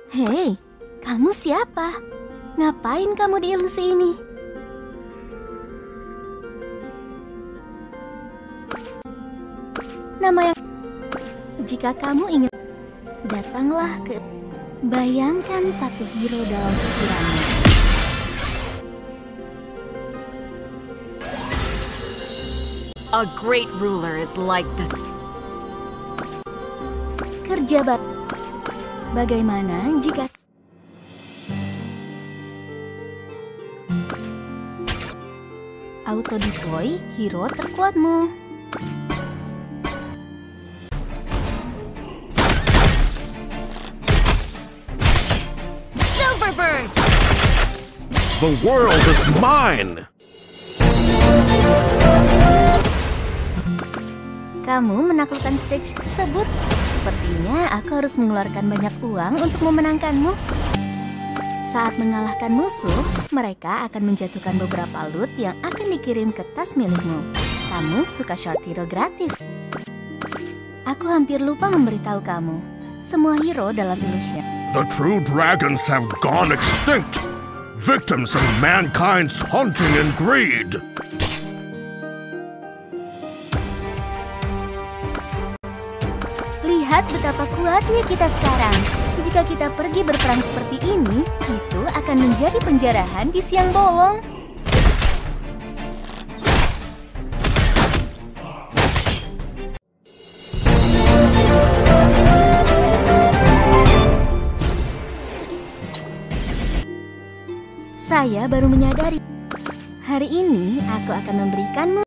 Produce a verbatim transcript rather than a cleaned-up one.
Hei, kamu siapa? Ngapain kamu di ilusi ini? Nama yang... Jika kamu ingin, datanglah ke... Bayangkan satu hero dalam pikiranmu. A great ruler is like the... Kerja ba... Bagaimana jika... Auto deploy hero terkuatmu. Silverbird! The world is mine! Kamu menaklukkan stage tersebut. Sepertinya aku harus mengeluarkan banyak uang untuk memenangkanmu. Saat mengalahkan musuh, mereka akan menjatuhkan beberapa loot yang akan dikirim ke tas milikmu. Kamu suka short hero gratis. Aku hampir lupa memberitahu kamu. Semua hero dalam Illusion. The true dragons have gone extinct, victims of mankind's haunting and greed. Lihat betapa kuatnya kita sekarang. Jika kita pergi berperang seperti ini, itu akan menjadi penjarahan di siang bolong. Saya baru menyadari, hari ini aku akan memberikanmu